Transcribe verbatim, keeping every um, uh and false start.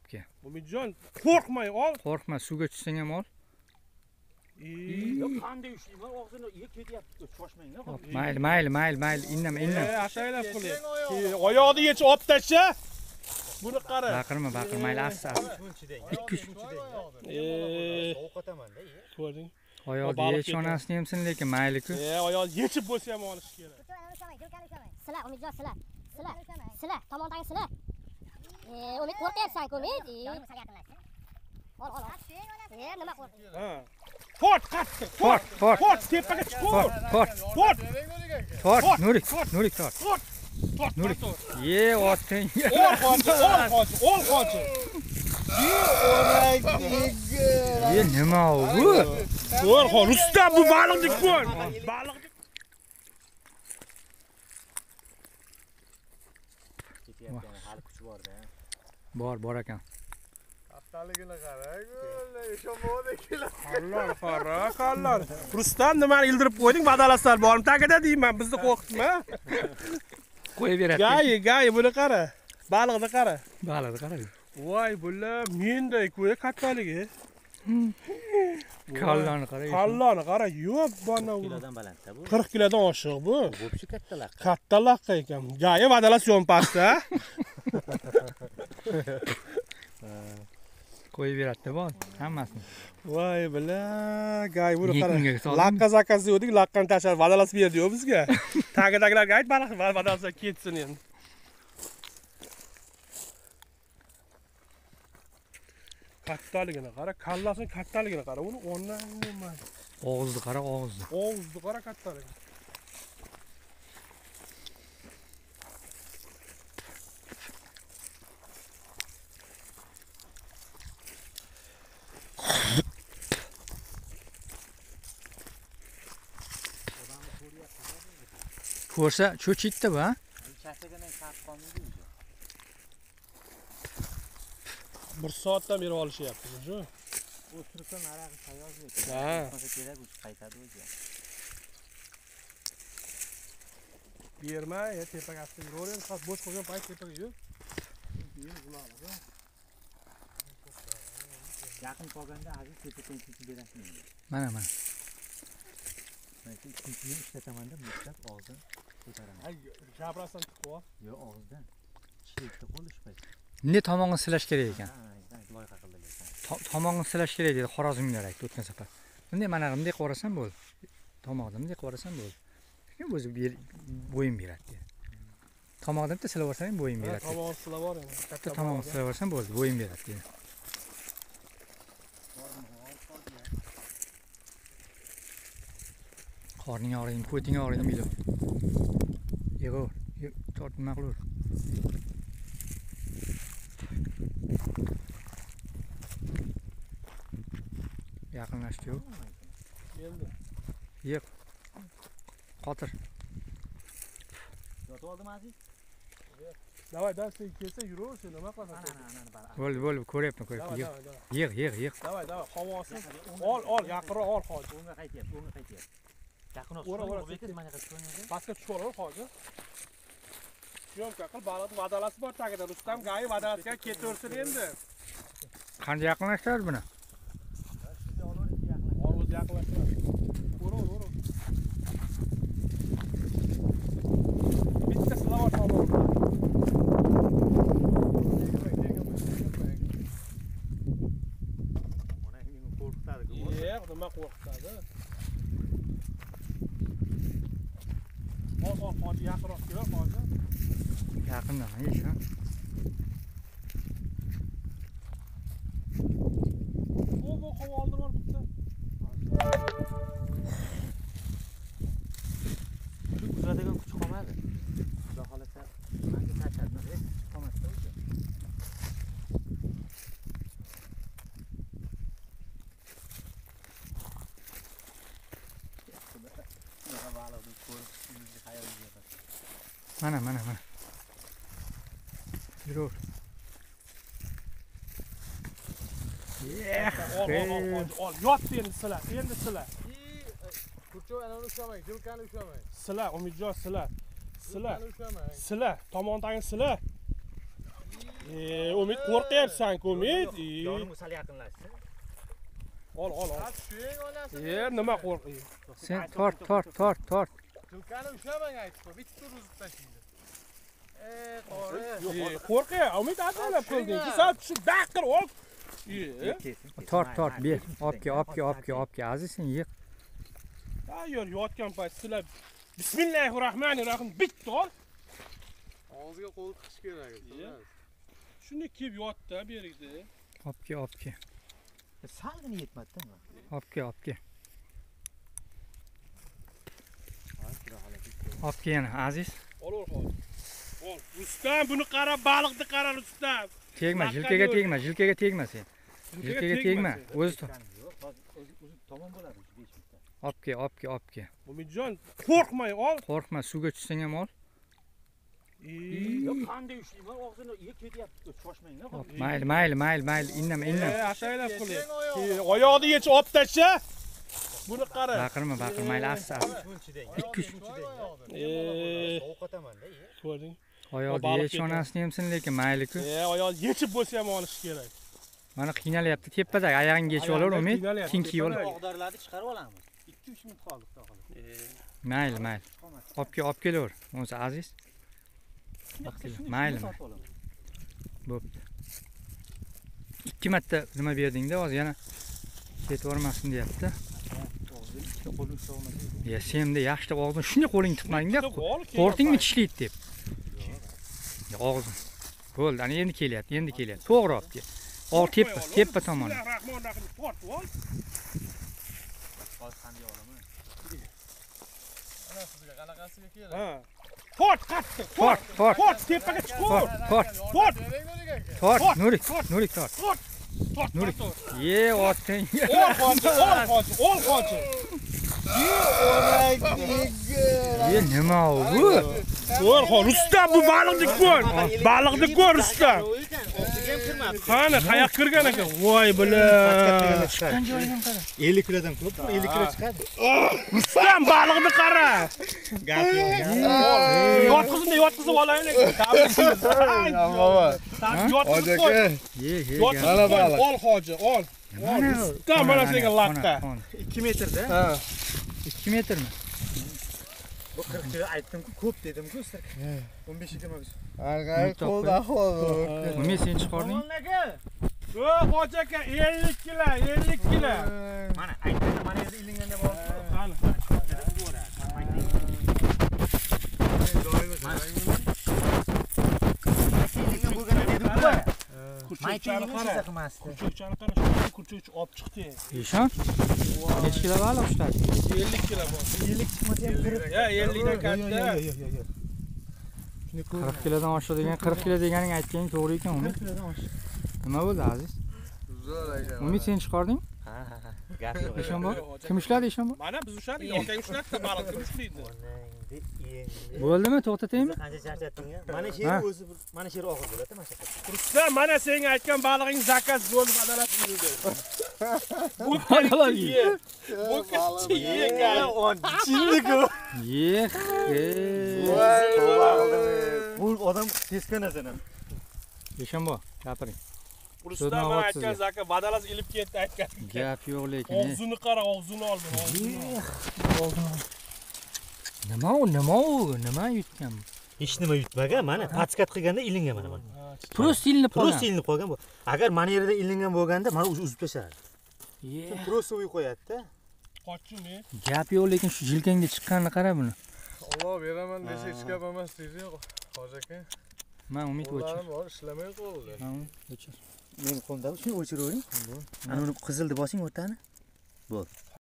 ke. Umidjon, qo'rqmay ol. Qo'rqma, suvga tushsang ham ol. Yo'q, qanday ushlayman, og'zini yeb ketyapti. Shoshmanglar. Mayli, mayli, mayli, mayli, indama, indama. E, ashaylab qiling. Oyoqni yechib olib tasha. Buni qara. Baqirma, baqirma, mayli, asta. ikki uch. E, Ovqataman-da. ko'rding? Oyoqni yech onasini hamsin, lekin mayli-ku. E, oyoqni yechib bo'lsa ham olish kerak. Sila, Umidjon, sila. Sila. Sila, tomondagi sila. E, Umid qo'rqyapsan-ku, Umid. Ol, ol, ol. E, nima qo'rqyapsan? Ha. Fort, qattiq. Fort, fort. Fort, tepaga chiq. Fort, fort. Fort. Fort, Nurik, Nurik tort. Fort. Fort, Nurik. Ye, otding. Ol qo'ychi, ol qo'ychi, ol qo'ychi. Ye, nima bu? Ko'r, Rustam bu baliqni ko'r. Baliqni. Ketyapti, hali kuch bor-da. Bor, bor ekan. Haftaligini qara-ku, ishonmadi kelar. Qallar, qara, qallar. Rustam nimani ildirib qo'yding? Badalaslar bormi tagida deyman, bizni qo'rqitma. Qo'yib beradi. Gayi, gayi buni qara. Baliqni qara. Baliqni qara. Voy, bular menday ko'y kattaligi. Kallani qara. Kallani qara, yo'q bana u. Kilodan balandda bu. qirq kilodan oshiq bu. Bo'pshi katta laqqa. Katta laqqa ekan. Gayi badalas yon pastda. Qo'yib beradi bor, hammasini. Voy, bila, gayi buni qara. Yekunga soldim. Laqqa zakaz dedik, laqqani tashlab badalas berdi-yu bizga. Tagidagilarga ayt, baliq badalaslar ketsin endi. Kattaligini qara, kallasini kattaligini qara. Uni ondan nima? Og'izni qara, og'izni. Og'izni qara kattaligi. Ko'rsa, cho'chitdi bu, ha? Charchagandan saf qolmaydi o'zi. Bir soatdan beri olishyapti shu. U turkan arag'i sayoz ekan. Ha. Qancha kerak o'zi qaytadi o'zi. Berma, ya tepaga astib yuraveramiz. Hozir bo'sh qolgan payt tepaga yur. Yaqin qolganda aziz tepadan ketib berasizmi? Mana, mana. Men ikkinchini ishlataman-da, mutlaq og'zini ko'taraman. Ay, gapirasan tutib ol. Yo'q, og'izdan. Chekda qolish payt. Ne tomog'ini silash kerak ekan. Ha, loyiha qildilar. Tomog'ini silash kerak dedi Xorazmliklar aytdi o'tgan safar. Bunday mana bunday qo'rasan bo'ldi. Tomog'ini bunday qo'rasan bo'ldi. Kim o'zi bo'yin beradi dedi. Tomog'ini bitta silab olsang bo'yin beradi. Tomog'ini silab ol endi. Bitta tomog'ini silab olsang bo'ldi, bo'yin beradi dedi. Qorning og'riydi, ko'ting og'riydimi ilo? Yig'ur, tort nima qilur? Yaqinlashdi-yu. Endi. Yiq. Qotir. Yotib oldimi aziz? Davay, davay, sen kelsa yuraver, sen nima qilasan? Ana, ana, ana, ana. Bo'ldi, bo'ldi, ko'ryapman, ko'ryapman. Yiq. Yiq, yiq, yiq. Davay, davay, havosi. Ol, ol, yaqinroq ol hozir. O'ngga qaytyapti, o'ngga qaytyapti. Yaqinroq O'ra, o'ra, bekat mana yoqqa tushganingizda. Pastga tushib ol hozir. Syomka qil, baliq vadalasi bor tagida. Rustam gayi vadalasiga ketaversin endi. Qanday yaqinlashtiradi buni? O'zi yaqinlashtiradi. O'ra, o'ra. Bitta silab ol tomog'ini. Mana meni qo'rqitadi-ku. Yo'q, nima qo'rqitadi? Ol, ol, hozir yaqinroq kel, hozir. Yaqindan, ish, ha. Bu bu havo oldirib ol bitta. Uzadigan kuch qolmadi. Xudo xolasa, menga tashadi, hech qolmasdi o'zi. Mana, mana, mana. Yurur. Ol, ol, ol, ol. Yotdi endi sila, endi sila. Kurchoy ana ushlamang, jilkani ushlamang. Sila, Umidjon sila. Sila. Jilkani ushlamang. Sila, tomon tagini sila. E, Umid qo'rqyapsan-ku, Umid. Yonim sal yaqinlashsa. Ol, ol, ol. Shuning onasi. E, nima qo'rqing? Sen tort, tort, tort, tort. Julkani ushlamang aytib, bitta tur uzib tashlaydi. Eh, qori. E, qo'rqya, Umid atalab qilding. Sen tushib daqir ol. E, Tort, tort, ber. Obke, obke, obke, obke. Aziz sen yiq. tayyor yotgan payt sizlar Bismillahirrohmanirrohim bitta ol. Og'ziga qo'l tiqish kerak. Shuni kelib yotdi bu yerda. Obke, obke. Salgina yetmadi-da. Obke, obke. Obke yana Aziz. Ol, ol, ol. Ol. Rustam buni qara, baliqni qara Rustam. Tegma, jilkaga tegma, jilkaga tegma sen. Jilkaga tegma. O'zi to. O'zi tomon bo'ladi besh minutda. Obke, obke, obke. Umidjon, qo'rqmay ol. Qo'rqma, suvga tushsang ham ol. Yo'q, qanday ushlayman? Og'zini yeb ketyapti. Shoshmanglar. Mayli, mayli, mayli, mayli. Innama, E, innama. ataylab qiling. Oyoqni yechib olib tasha. Buni qara. Baqirma, baqir, mayli, asta, asta. ikki uch. E, Ovqataman-da. ko'rding? Oyoqni yech onasini yemsin, lekin mayli-ku. E, oyoq yechib bo'lsa ham olish kerak. Mana qiynalyapti. Tepadagi oyog'ingga yechib olar, Umid. Keyin kiyib ol. Og'darlarni chiqarib olamiz. ikki uch minut qoldi, xudo xohlasa. Mayli, mayli. Olib kel, olib kelaver. O'zi Aziz. Mayli. Bo'pti. ikki marta nima berding-da, hozir yana ketvormasin deyapti. Ya senda yaxshi og'zini shunday qo'ling tiqmaging-da. Qo'rqdingmi tishlaydi deb. Og'zin. Bo'ldi, ana endi kelyapti, endi kelyapti. To'g'ri olib kel. Ol tepa, tepa tomon. Rahmonrohim tortib ol. Hozir qanday olaman? Ana sizga qalaqasiga kerak. Ha. Tort qattiq. Tort, tort. Tort tepaga chiqur. Tort, tort. Tort. Tort, Nurik, Nurik tort. Tort. Tort. Nurik. Ye, oting. Ol qo'ychi, ol qo'ychi, ol qo'ychi. Ye, nima u? Ko'r, Rustam bu baliqni ko'r. Baliqni ko'r Rustam. Qani, qayoq kirgan ekan? Voy bilan. Chiqqan joyini ham qara. ellik kilodan ko'p, ellik kilo chiqadi. Rustam baliqni qara. Gap yo'q. Yotqizini yotqizib olaylik. Baba. Yotqizib Hoji qo'y. aka. Ye, ye. Yotqizib qo'y. Ol hoji, ol. Mana Rustam mana senga laqqa. ikki metrda. Ha. ikki metrmi? Bu qirq kilo aytdim-ku, ko'p dedim-ku, o'n besh emas. Arg'ay qo'lda ahvol. Nima sen chiqarding? O, hoji aka ellik kilo, ellik kilo. Mana aytganda mana yerda ilinganda bor. Qani. Kurchukchani qara. Kurchukchani qara, shu kurchukchi olib chiqdi. Eshon? Necha kilo baliq ushladi? ellik kilo bor. ellik chiqmasa ham kirib. Ya, ellik dan katta. qirq kilodan oshiq degan, qirq kilo deganing aytganing to'g'ri ekan, Umid. Nima bo'ldi, Aziz? Zo'r ekan. Umid sen chiqarding? Ha, ha, ha. Gap yo'q. Eshon bor? Kim ushladi eshon bor? Mana biz ushladik, otang ushladida baliq kim ushlaydi? Bo'ldimi, to'xtataymi? Qancha charchatding-a? Mana shu yer o'zi mana shu yer og'ir bo'ladi, mana shu yer. Rustam, mana senga aytgan balig'ing zakaz bo'ldi, badalab yurdi. Bu Badalab ye. Bu kichik yegan. Chindiku. Ye. Bu odam teskana sana. Eshon bor, gapiring. Rustam mana aytgan zakaz badalas ilib ketdi aytgan. Gap yo'q lekin. Og'zini qara, og'zini oldi. Nima u, nima u, nima yutgan? Hech nima yutmagan, mana patskat qilganda ilingan mana mana. Prost ilinib qolgan. Prost ilinib qolgan bu. Agar mana yerda ilingan bo'lganda mana o'zi uzib tasharadi. Prost uy qo'yadi-da. Qochchimi? Gap yo'q lekin shu jilkangga chiqqanini qara buni. Alloh beraman desa hech gap emas deydi, hoji aka. Men Umid o'chir. Bor, ishlamay qoldi. Men o'chir. Men qo'mda shuni o'chiravering. Ana uni qizilni bosing o'rtani. Bo'ldi.